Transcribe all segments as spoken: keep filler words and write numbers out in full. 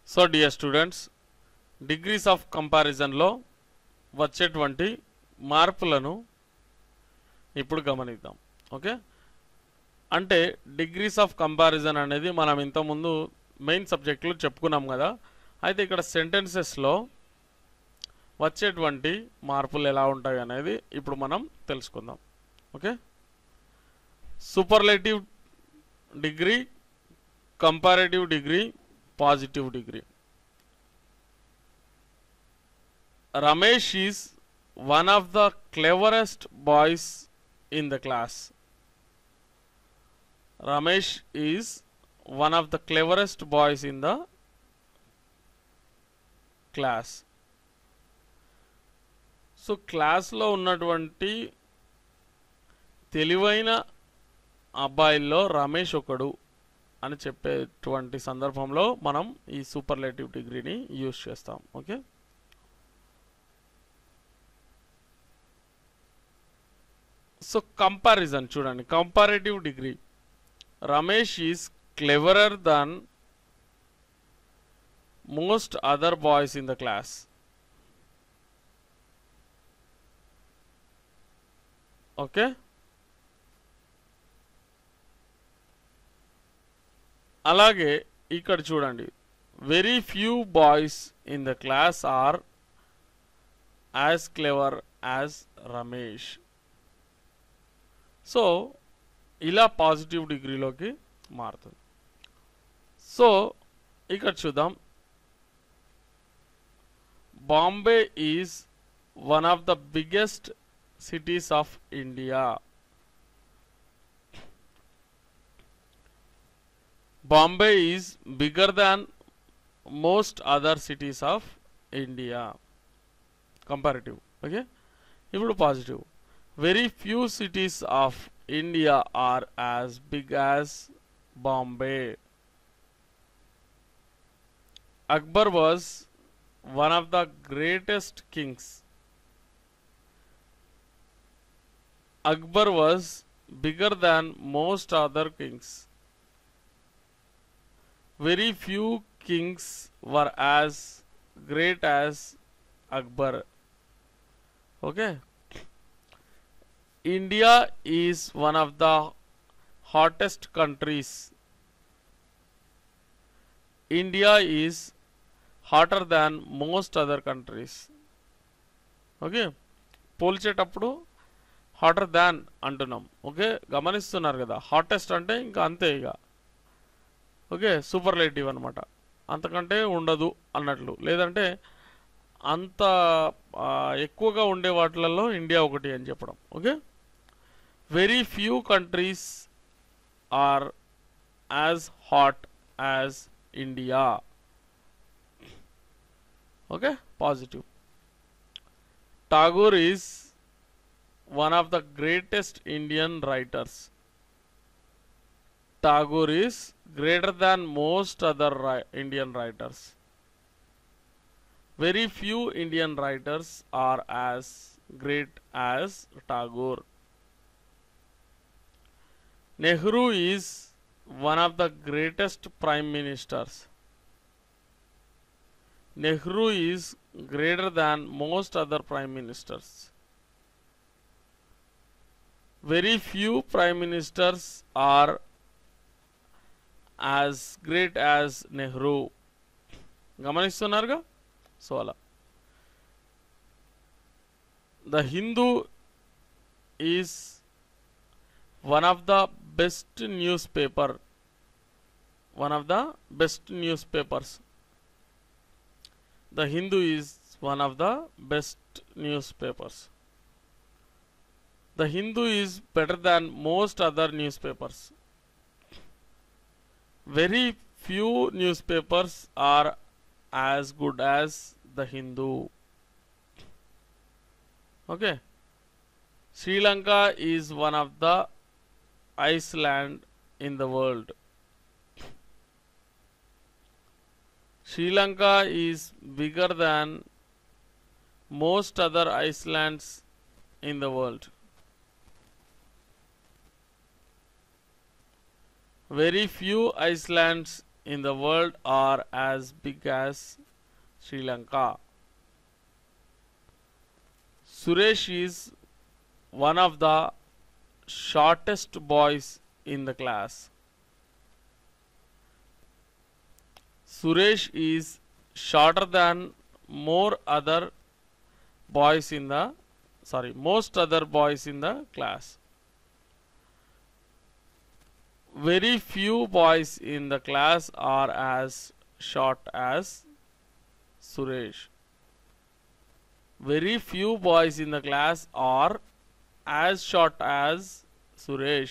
So dear students, degrees of కంపారిజన్లో వచ్చేటువంటి మార్పులను ఇప్పుడు గమనిద్దాం. ఓకే, అంటే డిగ్రీస్ ఆఫ్ కంపారిజన్ అనేది మనం ఇంతకుముందు మెయిన్ సబ్జెక్టులో చెప్పుకున్నాం కదా. అయితే ఇక్కడ సెంటెన్సెస్లో వచ్చేటువంటి మార్పులు ఎలా ఉంటాయి అనేది ఇప్పుడు మనం తెలుసుకుందాం. Okay, superlative degree, comparative degree, positive degree. Ramesh is one of the cleverest boys in the class. Ramesh is one of the cleverest boys in the class. So క్లాస్లో ఉన్నటువంటి తెలివైన అబ్బాయిల్లో రమేష్ ఒకడు అని చెప్పేటువంటి సందర్భంలో మనం ఈ సూపర్లేటివ్ డిగ్రీని యూజ్ చేస్తాం. ఓకే, సో కంపారిజన్ చూడండి. Comparative degree, Ramesh is cleverer than most other boys in the class. Okay, అలాగే ఇక్కడ చూడండి, very few boys in the class are as clever as Ramesh. So ఇలా పాజిటివ్ డిగ్రీలోకి మారుతుంది. సో ఇక్కడ చూద్దాం, Bombay is one of the biggest cities of India. Bombay is bigger than most other cities of India. Comparative. Okay, ఇప్పుడు positive, very few cities of India are as big as Bombay. Akbar was one of the greatest kings. Akbar was bigger than most other kings. Very few kings were as great as Akbar. Okay, India is one of the hottest countries. India is hotter than most other countries. Okay, పోల్చేటప్పుడు hotter than అంటున్నాం. Okay, గమనిస్తున్నారు కదా, hottest అంటే ఇంకా అంతే ఇక. Okay, superlative అనమాట, అంతకంటే ఉండదు అన్నట్లు. లేదంటే అంత ఎక్కువగా ఉండే వాటిలలో ఇండియా ఒకటి అని చెప్పడం. Okay, very few countries are as hot as India. Okay, positive. Tagore is one of the greatest Indian writers. Tagore is greater than most other Indian writers. Very few Indian writers are as great as Tagore. Nehru is one of the greatest prime ministers. Nehru is greater than most other prime ministers. Very few prime ministers are as great as Nehru. గమనిస్తున్నారుగా. So అలా The Hindu is one of the best newspaper. One of the best newspapers. The Hindu is one of the best newspapers. The Hindu is better than most other newspapers. Very few newspapers are as good as the Hindu. Okay, Sri Lanka is one of the Iceland in the world. Sri Lanka is bigger than most other islands in the world. Very few islands in the world are as big as Sri Lanka. Suresh is one of the shortest boys in the class. Suresh is shorter than more other boys in the sorry most other boys in the class. Very few boys in the class are as short as Suresh. Very few boys in the class are as short as Suresh.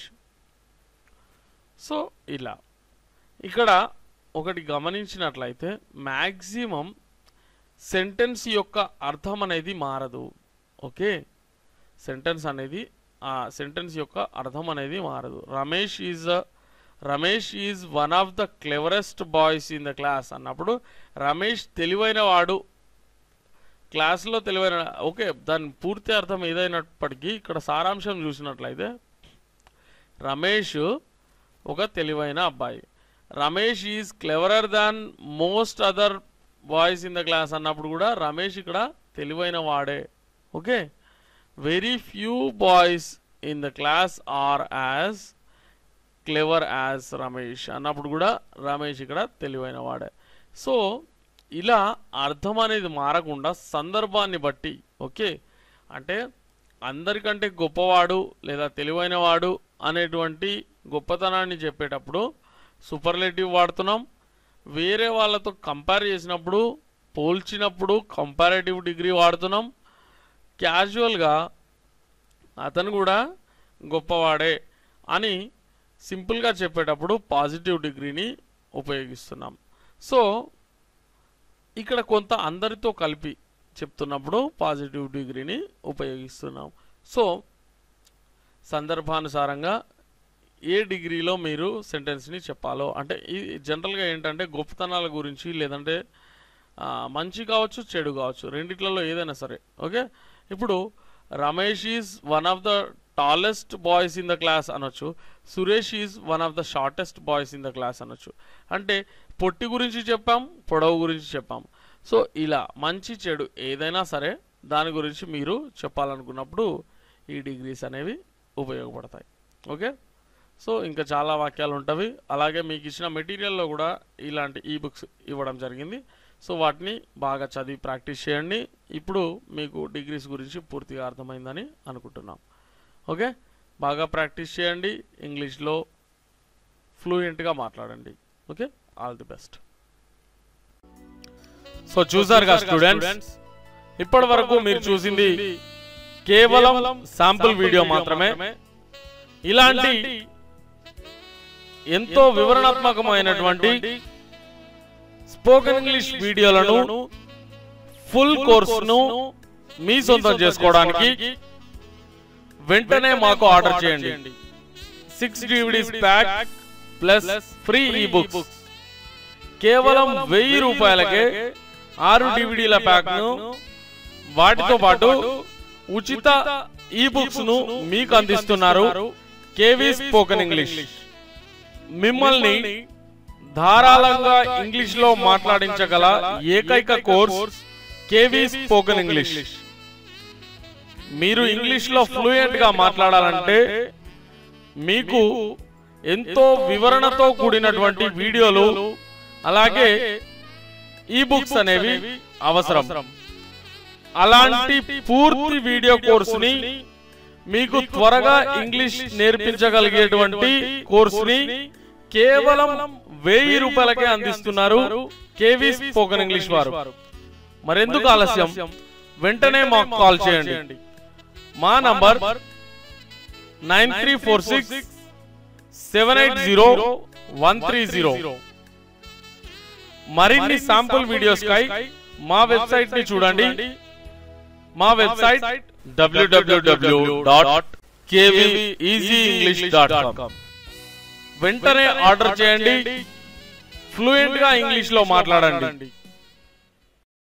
So ఇలా ఇక్కడ ఒకటి గమనించినట్లయితే maximum sentence యొక్క అర్థం అనేది మారదు. Okay, sentence అనేది ఆ సెంటెన్స్ యొక్క అర్థం అనేది మారదు. Ramesh is Ramesh is one of the cleverest boys in the class అన్నప్పుడు రమేష్ తెలివైన వాడు, క్లాస్లో తెలివైన. ఓకే, దాని పూర్తి అర్థం ఏదైనప్పటికీ ఇక్కడ సారాంశం చూసినట్లయితే రమేష్ ఒక తెలివైన అబ్బాయి. Ramesh is cleverer than most other boys in the class అన్నప్పుడు కూడా రమేష్ ఇక్కడ తెలివైన వాడే. Okay, very few boys in the class are as clever as Ramesh అన్నప్పుడు కూడా రమేష్ ఇక్కడ తెలివైన వాడే. సో ఇలా అర్థం అనేది మారకుండా సందర్భాన్ని బట్టి, ఓకే, అంటే అందరికంటే గొప్పవాడు లేదా తెలివైన వాడు అనేటువంటి గొప్పతనాన్ని చెప్పేటప్పుడు సూపర్లేటివ్ వాడుతున్నాం. వేరే వాళ్ళతో కంపేర్ చేసినప్పుడు, పోల్చినప్పుడు కంపారేటివ్ డిగ్రీ వాడుతున్నాం. క్యాజువల్గా అతను కూడా గొప్పవాడే అని సింపుల్గా చెప్పేటప్పుడు పాజిటివ్ డిగ్రీని ఉపయోగిస్తున్నాం. సో ఇక్కడ కొంత అందరితో కలిపి చెప్తున్నప్పుడు పాజిటివ్ డిగ్రీని ఉపయోగిస్తున్నాం. సో సందర్భానుసారంగా ఏ డిగ్రీలో మీరు సెంటెన్స్ని చెప్పాలో, అంటే ఈ జనరల్గా ఏంటంటే గొప్పతనాల గురించి లేదంటే మంచి కావచ్చు చెడు కావచ్చు రెండిట్లలో ఏదైనా సరే. ఓకే, ఇప్పుడు Ramesh is one of the tallest boys in the class అనొచ్చు, Suresh is one of the shortest boys in the class అనొచ్చు. అంటే పొట్టి గురించి చెప్పాం, పొడవు గురించి చెప్పాం. సో ఇలా మంచి చెడు ఏదైనా సరే దాని గురించి మీరు చెప్పాలనుకున్నప్పుడు ఈ డిగ్రీస్ అనేవి ఉపయోగపడతాయి. ఓకే, సో ఇంకా చాలా వాక్యాలు ఉంటవి. అలాగే మీకు ఇచ్చిన మెటీరియల్లో కూడా ఇలాంటి ఈ బుక్స్ ఇవ్వడం జరిగింది. సో వాటిని బాగా చదివి ప్రాక్టీస్ చేయండి. ఇప్పుడు మీకు డిగ్రీస్ గురించి పూర్తిగా అర్థమైందని అనుకుంటున్నాం. ఓకే, బాగా ప్రాక్టీస్ చేయండి, ఇంగ్లీష్లో ఫ్లూయెంట్గా మాట్లాడండి. Okay, all the best. So చూసారుగా స్టూడెంట్స్, ఇప్పటి వరకు మీరు చూసింది కేవలం శాంపుల్ వీడియో మాత్రమే. ఇలాంటి ఎంతో వివరణాత్మకమైనటువంటి స్పోకెన్ ఇంగ్లీష్ వీడియోలను ఫుల్ కోర్సును మీ సొంతం చేసుకోవడానికి వెంటనే మాకు ఆర్డర్ చేయండి. Six DVDs pack plus free e books కేవలం వెయ్యి రూపాయలకే ఆరు డివిడీల ప్యాక్ ను వాటితో పాటు ఉచిత ఈ బుక్స్ ను మీకు అందిస్తున్నారు కేవీ స్పోకెన్ ఇంగ్లీష్. మిమ్మల్ని ధారాళంగా ఇంగ్లీష్ లో మాట్లాడించగల ఏకైక కోర్స్ కేవీ స్పోకెన్ ఇంగ్లీష్. మీరు ఇంగ్లీష్ లో ఫ్లూయెంట్ గా మాట్లాడాలంటే మీకు ఎంతో వివరణతో కూడినటువంటి వీడియోలు అలాగే ఈ బుక్స్ అనేవి అవసరం. అలాంటి పూర్తి వీడియో కోర్సుని మీకు త్వరగా ఇంగ్లీష్ నేర్పించగలిగేటువంటి కోర్సుని కేవలం వెయ్యి రూపాయలకే అందిస్తున్నారు కేవీ స్పోకెన్ ఇంగ్లీష్ వారు. మరెందుకు ఆలస్యం, వెంటనే మాకు కాల్ చేయండి. మా number nine three four six seven eight zero one three zero. మరిన్ని శాంపుల్ వీడియోస్ కై మా వెబ్సైట్ ని చూడండి. మా website W W W dot KV easy English dot com. వెంటనే ఆర్డర్ చేయండి, ఫ్లూయెంట్ గా ఇంగ్లీష్ లో మాట్లాడండి.